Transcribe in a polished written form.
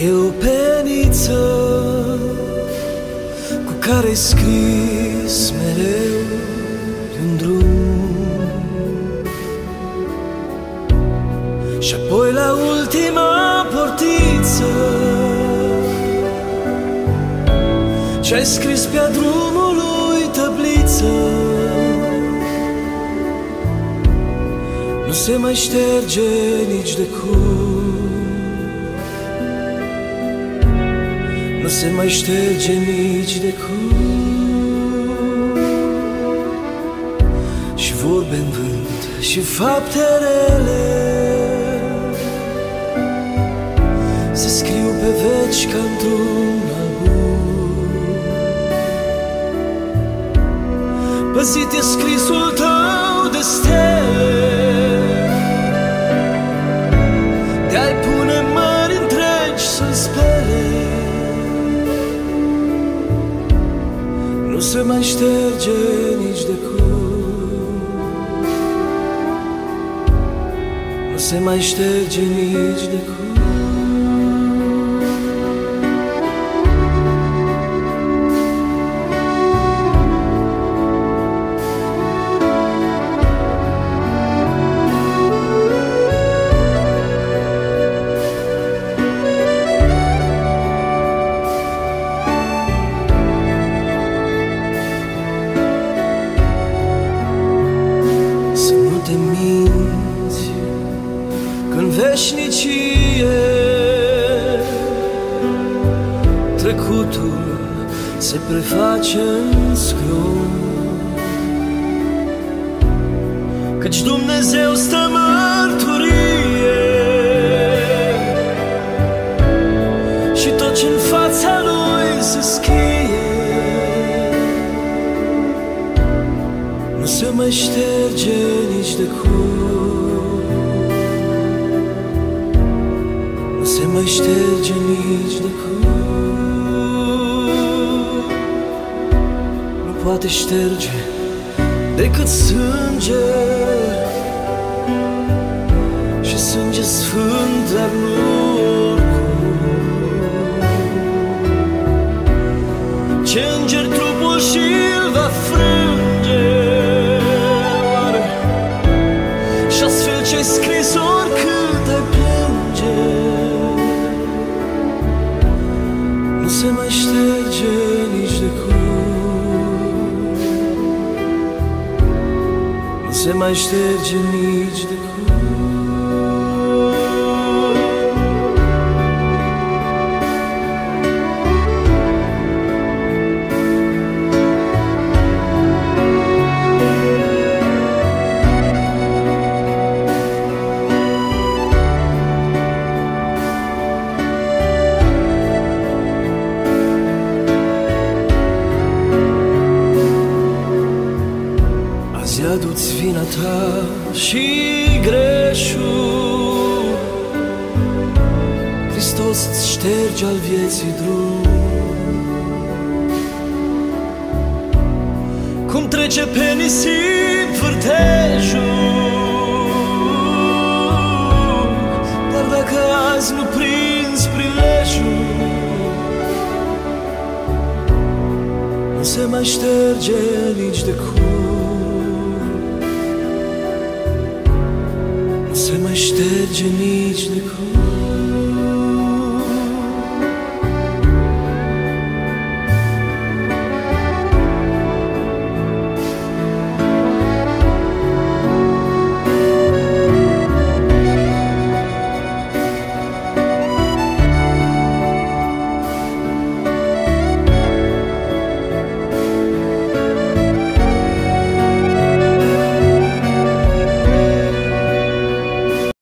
E o peniță cu care-i scris mereu un drum, și apoi la ultima portiță ce-ai scris pe-a drumului tabliță, nu se mai șterge nici de cum, nu se mai șterge nici de cum. Și vorbe în vânt și fapte rele se scriu pe veci ca într-un album. Păzit e scrisul tău de stele, de-ai pune mări întregi să-l spele, nu se mai șterge nici de cum, nu se mai șterge nici de cum. În veșnicie trecutul se preface în scrum, căci Dumnezeu stă mărturie și tot ce-n fața Lui se scrie nu se mai șterge nici de cum, nu se mai șterge nici de cum. Nu poate șterge decât sânge, și sânge sfânt, dar nu oricum. Ce înger trupul și-l va frânge, oare? Și astfel ce-ai scris oricât ai plânge, nu se mai șterge nici de cum, nu se mai șterge nici de cum. Adu-ți vina ta și greșul, Hristos îți șterge al vieții drum. Cum trece pe nisip vârtejul, dar dacă azi nu prinzi prilejul, nu se mai șterge nici de cum, nu se mai șterge nici de cum.